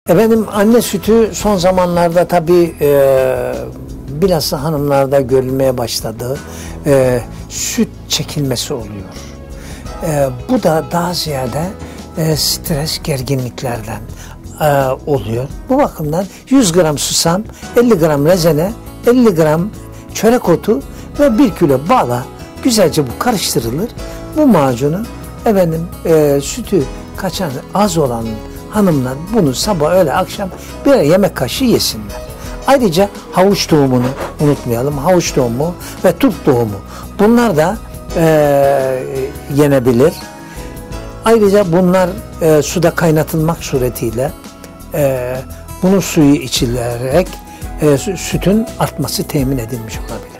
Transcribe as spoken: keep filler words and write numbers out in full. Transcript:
Efendim anne sütü son zamanlarda tabii e, bilhassa hanımlarda görülmeye başladı. E, süt çekilmesi oluyor. E, bu da daha ziyade e, stres, gerginliklerden e, oluyor. Bu bakımdan yüz gram susam, elli gram rezene, elli gram çörek otu ve bir kilo bala güzelce bu karıştırılır. Bu macunu efendim e, sütü kaçan az olan hanımlar bunu sabah öğle akşam birer yemek kaşığı yesinler. Ayrıca havuç tohumunu unutmayalım. Havuç tohumu ve turp tohumu. Bunlar da e, yenebilir. Ayrıca bunlar e, suda kaynatılmak suretiyle e, bunun suyu içilerek e, sütün artması temin edilmiş olabilir.